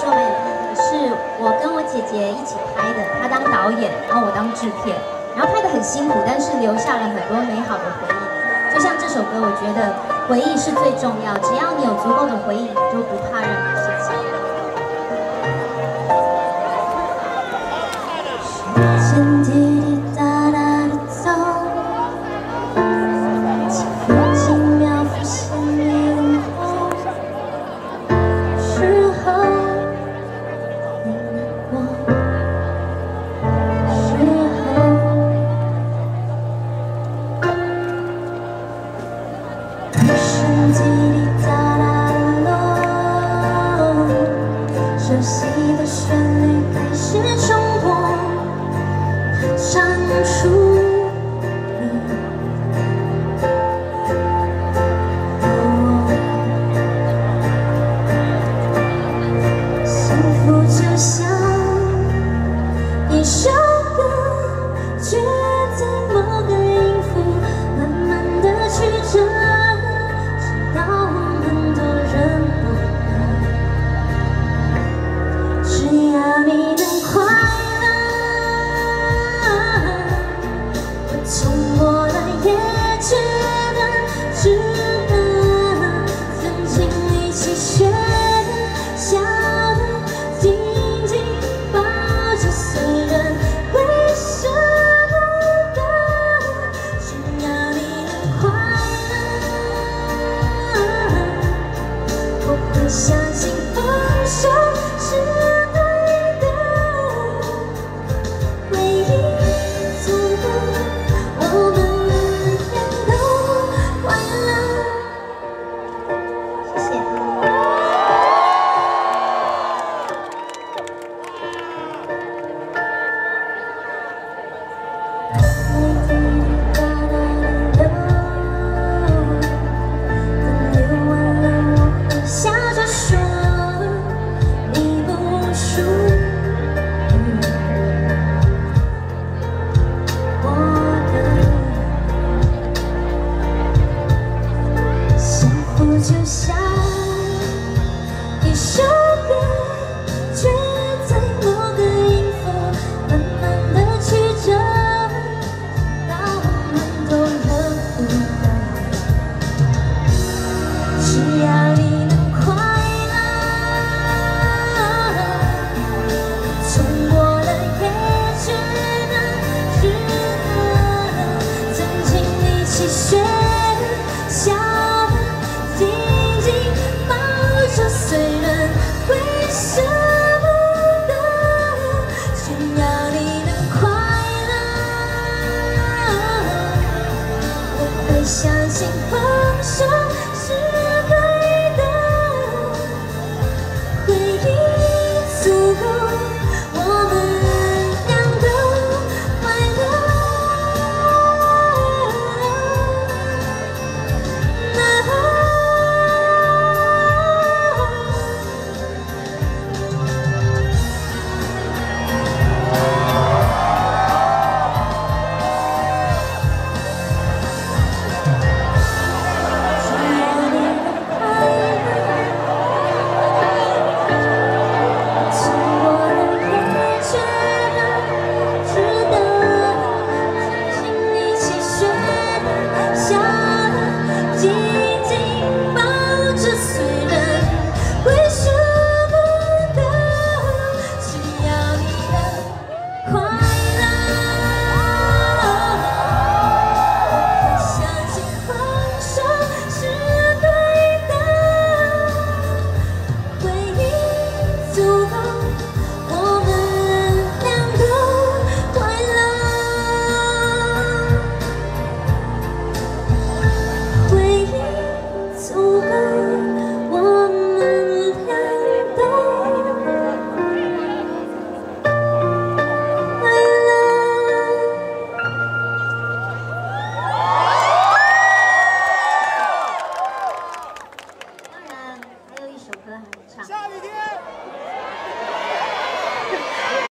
作蛮有意义的，是我跟我姐姐一起拍的，她当导演，然后我当制片，然后拍得很辛苦，但是留下了很多美好的回忆。就像这首歌，我觉得回忆是最重要，只要你有足够的回忆，你就不怕任何事情。时间滴滴答答地走，几分几秒浮现你我，时候你难过，时候人生滴滴答答地落，熟悉的旋律开始重播。唱出你，幸福就像一首歌，却在某个音符慢慢地曲折，直到我们都认不得。只要你能快乐。从我的也觉得值得，曾经一起学的、笑的、紧紧抱着，虽然会舍不得，只要你能快乐，我会相信放手是对的，回忆走过。我们也都快乐。谢谢。滴滴答答的流，等流完了，我会笑着说，你不属于我。幸福就像一首